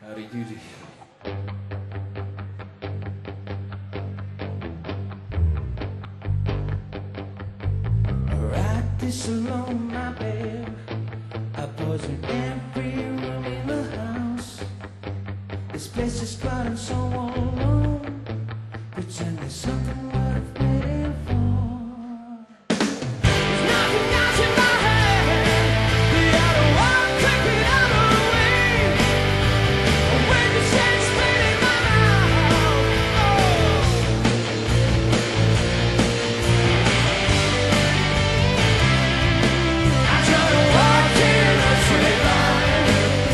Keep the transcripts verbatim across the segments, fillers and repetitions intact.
Howdy doody. I write this alone, my babe. I pause in every room in the house. This place is gotten so all alone. Pretend there's something worth waiting for. There's nothing else in my head. The other one took it all away. When you say it's spinning my mouth, oh. I try to walk in a straight line.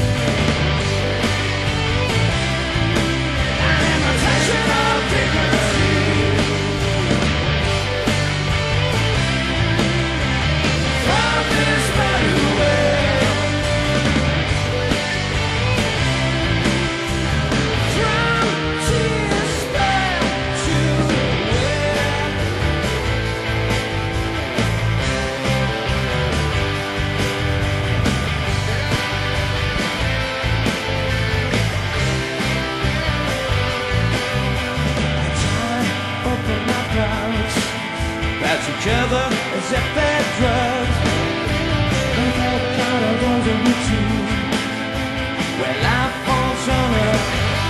An imitation of dignity. From this better way. From tears back to where. I try to open my pouch, back together as if they're drugs. Without doubt I was a routine where life falls on her.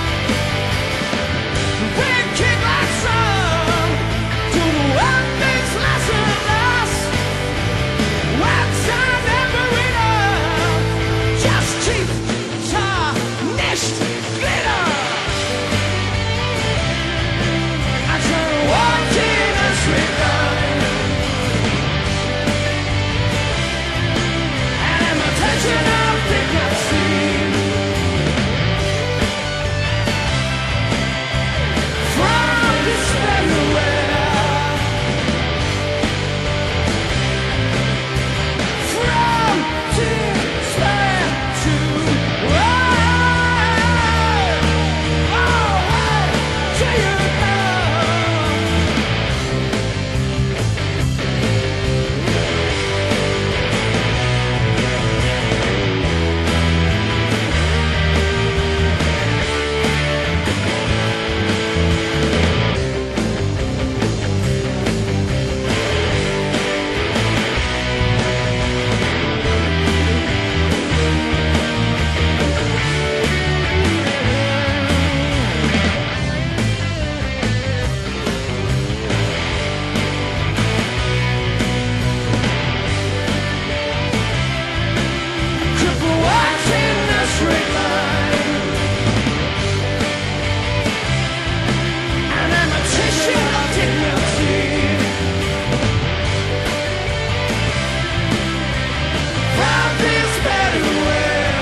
We kick like sun to the one thing's less and less. When time never enough, just keep tarnished glitter. I try to walk in a straight line. An imitation of dignity. From despair to where. From despair to where. Oh, hey, do you know? Cripple walks in a straight line. An imitation of dignity. From this better way.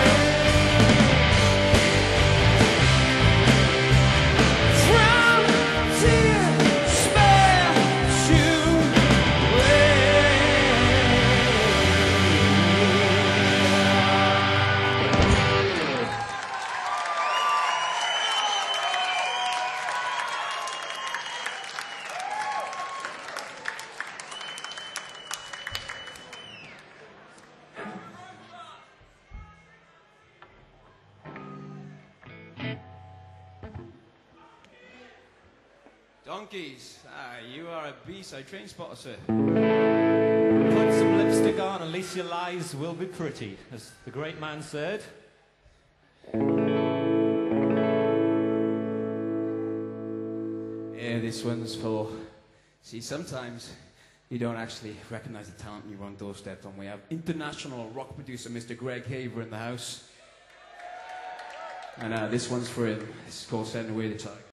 From despair to Donkeys, ah, you are a beast, I train spotter, sir. Put some lipstick on, at least your lies will be pretty, as the great man said. Yeah, this one's for. See, sometimes you don't actually recognize the talent you on doorstep, and we have international rock producer Mister Greg Haver in the house. And uh, this one's for him. It's called Send Away the Tiger.